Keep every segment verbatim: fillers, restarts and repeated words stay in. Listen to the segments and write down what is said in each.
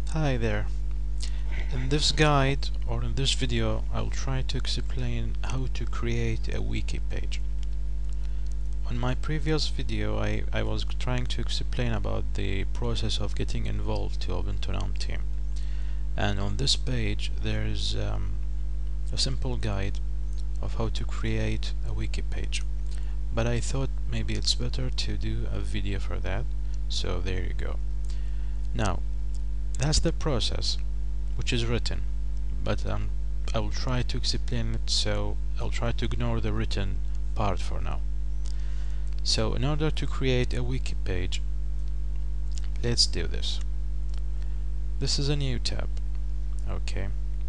Hi there. In this guide or in this video I'll try to explain how to create a wiki page. On my previous video I, I was trying to explain about the process of getting involved to Ubuntu team, and on this page there is um, a simple guide of how to create a wiki page, but I thought maybe it's better to do a video for that, so there you go. Now that's the process which is written, but um, I will try to explain it, so I'll try to ignore the written part for now. So in order to create a wiki page, let's do this. This is a new tab. Okay,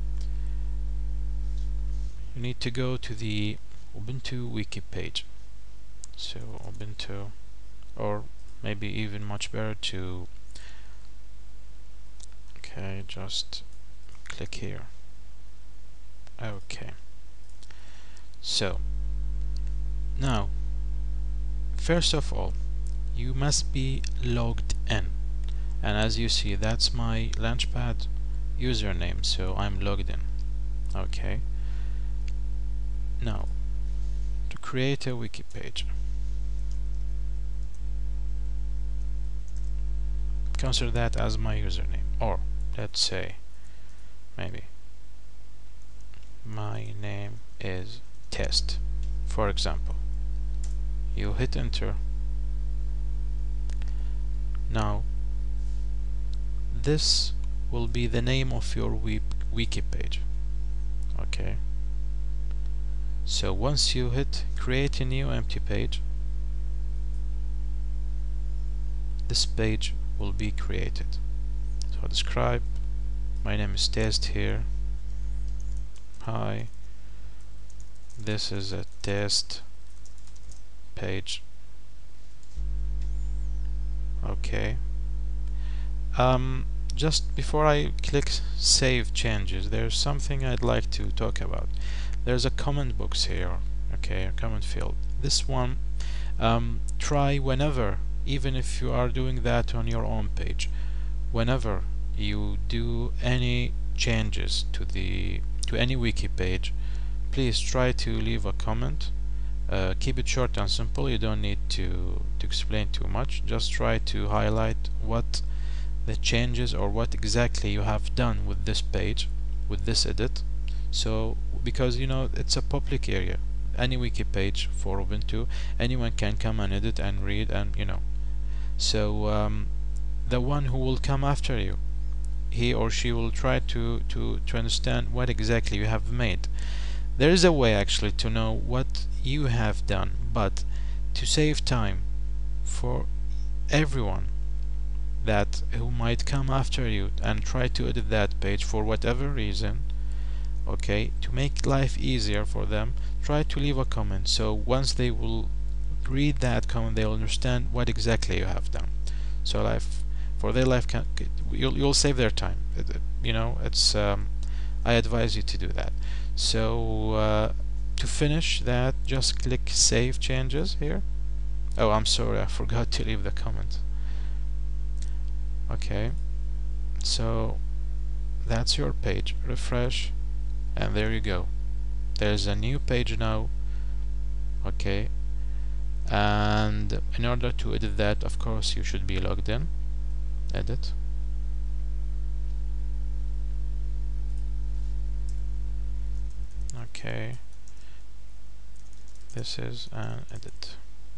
you need to go to the Ubuntu Wiki page. So Ubuntu, or maybe even much better to okay just click here. Okay, so now first of all you must be logged in, and as you see that's my Launchpad username, so I'm logged in. Okay, now to create a wiki page, consider that as my username, or let's say maybe my name is test, for example. You hit enter. Now this will be the name of your wiki page. Okay, so once you hit create a new empty page, this page will be created. So describe, my name is test here. Hi, this is a test page. Okay, um, just before I click save changes, there's something I'd like to talk about. There's a comment box here, okay, a comment field. This one, um, try whenever, even if you are doing that on your own page, whenever you do any changes to the to any wiki page, please try to leave a comment. Uh, keep it short and simple. You don't need to, to explain too much. Just try to highlight what the changes or what exactly you have done with this page, with this edit. So because you know it's a public area, any wiki page for Ubuntu, anyone can come and edit and read, and you know, so um, the one who will come after you, he or she will try to, to, to understand what exactly you have made. There is a way actually to know what you have done, but to save time for everyone that who might come after you and try to edit that page for whatever reason, okay, to make life easier for them, try to leave a comment, so once they will read that comment they will understand what exactly you have done. So life for their life can, you'll, you'll save their time. It, it, you know, it's um, I advise you to do that. So uh, to finish that, just click save changes here. Oh, I'm sorry, I forgot to leave the comment. Okay, so that's your page. Refresh, and there you go. There's a new page now. Okay, and in order to edit that, of course, you should be logged in. Edit. Okay, this is an edit.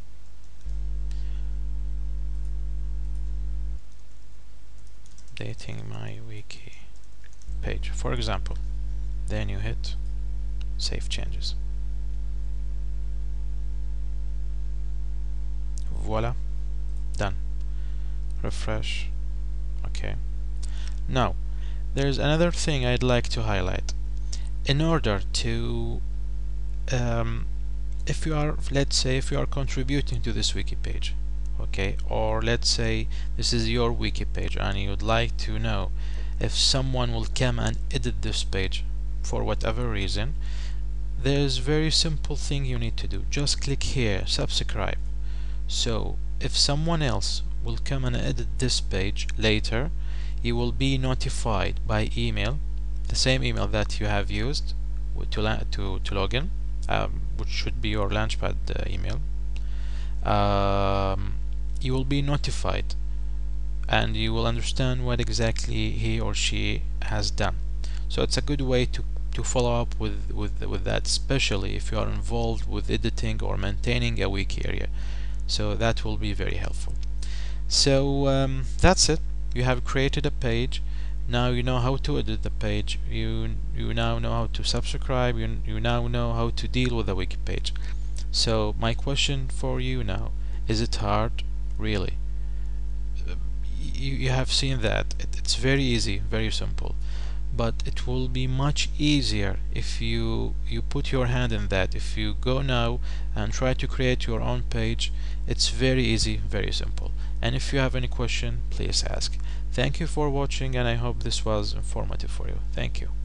Dating my wiki page, for example. Then you hit save changes. Voila, done. Refresh. Okay, now there's another thing I'd like to highlight. In order to um, if you are, let's say if you are contributing to this wiki page, okay, or let's say this is your wiki page and you'd like to know if someone will come and edit this page for whatever reason, there's very simple thing you need to do. Just click here, subscribe. So if someone else will come and edit this page later, you will be notified by email, the same email that you have used to to to log in, um, which should be your Launchpad uh, email. Um, you will be notified, and you will understand what exactly he or she has done. So it's a good way to to follow up with with with that, especially if you are involved with editing or maintaining a wiki area. So that will be very helpful. So um, that's it. You have created a page. Now you know how to edit the page. You you now know how to subscribe. You you now know how to deal with a wiki page. So my question for you now: is it hard? Really? You you have seen that it, it's very easy, very simple. But it will be much easier if you you put your hand in that. If you go now and try to create your own page, it's very easy, very simple. And if you have any question, please ask. Thank you for watching, and I hope this was informative for you. Thank you.